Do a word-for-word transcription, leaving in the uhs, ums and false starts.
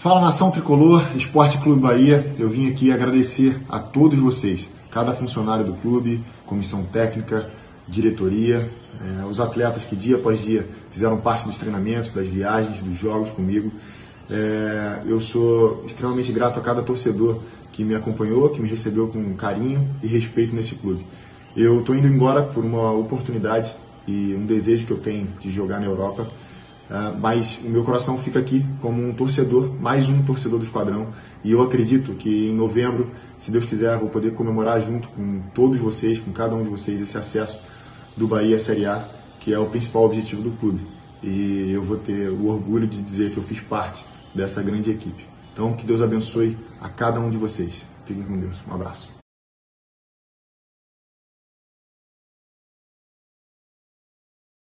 Fala, nação tricolor, Esporte Clube Bahia. Eu vim aqui agradecer a todos vocês, cada funcionário do clube, comissão técnica, diretoria, eh, os atletas que dia após dia fizeram parte dos treinamentos, das viagens, dos jogos comigo. Eh, eu sou extremamente grato a cada torcedor que me acompanhou, que me recebeu com carinho e respeito nesse clube. Eu estou indo embora por uma oportunidade e um desejo que eu tenho de jogar na Europa. Uh, mas o meu coração fica aqui como um torcedor, mais um torcedor do Esquadrão, e eu acredito que em novembro, se Deus quiser, vou poder comemorar junto com todos vocês, com cada um de vocês, esse acesso do Bahia à Série A, que é o principal objetivo do clube. E eu vou ter o orgulho de dizer que eu fiz parte dessa grande equipe. Então, que Deus abençoe a cada um de vocês. Fiquem com Deus. Um abraço.